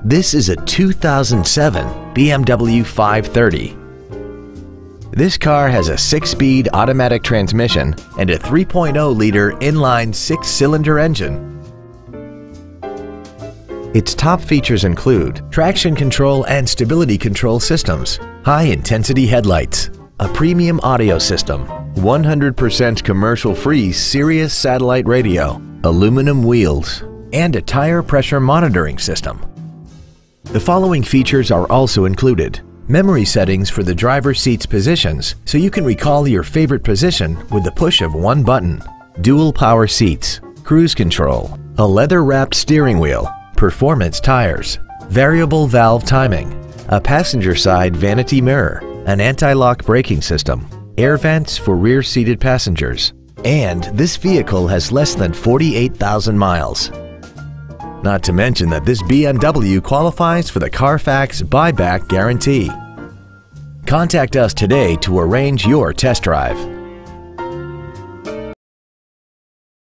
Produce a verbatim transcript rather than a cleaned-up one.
This is a two thousand seven B M W five thirty. This car has a six-speed automatic transmission and a three point oh liter inline six-cylinder engine. Its top features include traction control and stability control systems, high-intensity headlights, a premium audio system, one hundred percent commercial-free Sirius satellite radio, aluminum wheels, and a tire pressure monitoring system. The following features are also included: memory settings for the driver's seat's positions so you can recall your favorite position with the push of one button, dual power seats, cruise control, a leather-wrapped steering wheel, performance tires, variable valve timing, a passenger side vanity mirror, an anti-lock braking system, air vents for rear-seated passengers, and this vehicle has less than forty-eight thousand miles. Not to mention that this B M W qualifies for the Carfax buyback guarantee. Contact us today to arrange your test drive.